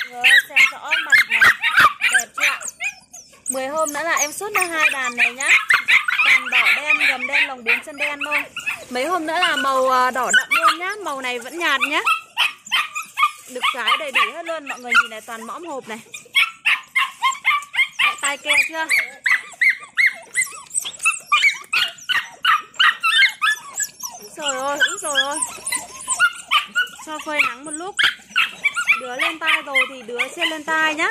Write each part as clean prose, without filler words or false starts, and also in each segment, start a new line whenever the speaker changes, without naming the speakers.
Rồi xem rõ mặt này. Đẹp chưa ạ? 10 hôm nữa là em xuất ra 2 đàn này nhá. Đàn đỏ đen, gầm đen, lồng 4 chân đen thôi. Mấy hôm nữa là màu đỏ đậm luôn nhá. Màu này vẫn nhạt nhá. Đực cái đầy đủ hết luôn. Mọi người nhìn này, toàn mõm hộp này. Đấy, tai keo chưa? Úi rồi ôi. Cho phơi nắng một lúc. Đứa lên tai rồi thì đứa sẽ lên tai nhá.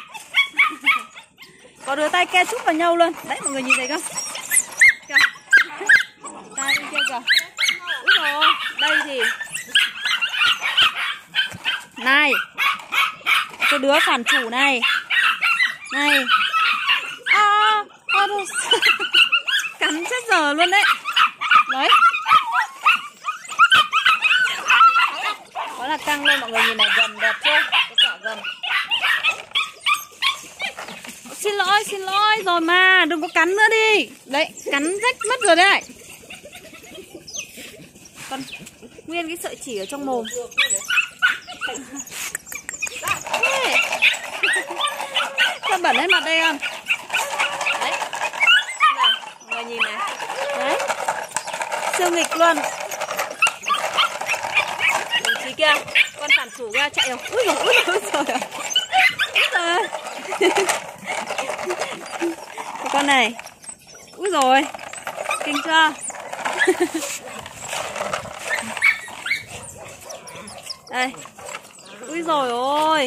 Có đứa tai ke chúc vào nhau luôn. Đấy, mọi người nhìn thấy không? Kìa. Tai bên kia kìa. Úi rồi, đây thì này, cái đứa phản chủ này. Này. Cắn chết giờ luôn đấy. Đấy. Đó là căng lên, mọi người nhìn này, gầm đẹp chưa? Cái quả gầm. Xin lỗi rồi mà, đừng có cắn nữa đi. Đấy, cắn rách mất rồi đấy. Còn nguyên cái sợi chỉ ở trong mồm. Sao bẩn lên mặt đây không? Đấy. Này, mọi người nhìn này. Đấy. Siêu nghịch luôn. Đồng chí kia, con phản chủ kia chạy rồi. Úi rồi. Con này. Úi rồi. Kinh chưa? Đây. Úi rồi ôi.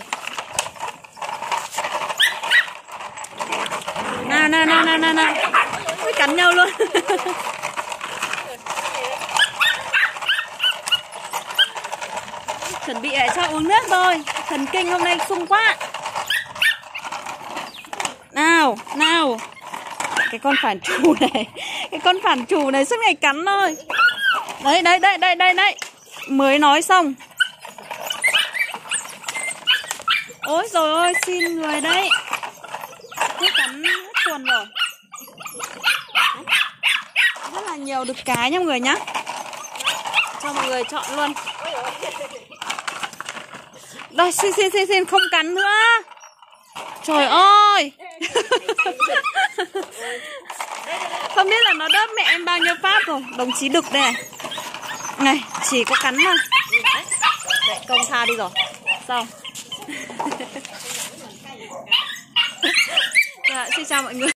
Nào. Úi, cắn nhau luôn. Chuẩn bị lại cho uống nước thôi. Thần kinh hôm nay sung quá. Nào. Cái con phản chủ này. Cái con phản chủ này suốt ngày cắn thôi. Đấy. Mới nói xong. Ôi rồi ôi, xin người đấy. Cứ cắn hết tuần rồi. Rất là nhiều đực cái nha mọi người nhá. Cho mọi người chọn luôn. Đây, xin không cắn nữa. Trời ơi. Không biết là nó đớp mẹ em bao nhiêu phát rồi. Đồng chí đực đây này. Này, chỉ có cắn thôi. Đấy, công tha đi rồi. Xong. Dạ, xin chào mọi người.